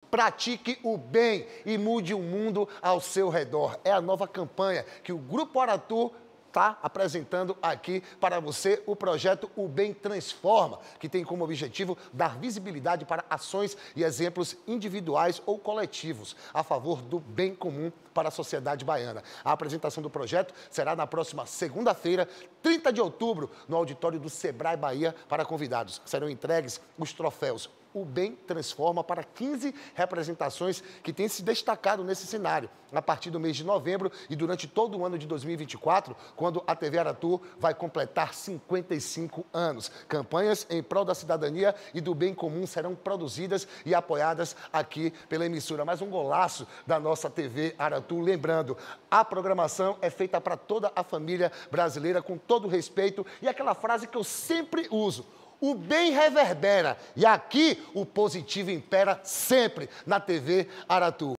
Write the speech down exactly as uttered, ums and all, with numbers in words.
pratique o bem e mude o mundo ao seu redor. É a nova campanha que o Grupo Aratu está apresentando aqui para você o projeto O Bem Transforma, que tem como objetivo dar visibilidade para ações e exemplos individuais ou coletivos a favor do bem comum para a sociedade baiana. A apresentação do projeto será na próxima segunda-feira, trinta de outubro, no auditório do Sebrae Bahia, para convidados. Serão entregues os troféus O Bem Transforma para quinze representações que têm se destacado nesse cenário, a partir do mês de novembro e durante todo o ano de dois mil e vinte e quatro, quando a T V Aratu vai completar cinquenta e cinco anos. Campanhas em prol da cidadania e do bem comum serão produzidas e apoiadas aqui pela emissora. Mais um golaço da nossa T V Aratu. Lembrando, a programação é feita para toda a família brasileira, com todo respeito, e aquela frase que eu sempre uso: o bem reverbera, e aqui o positivo impera sempre na T V Aratu.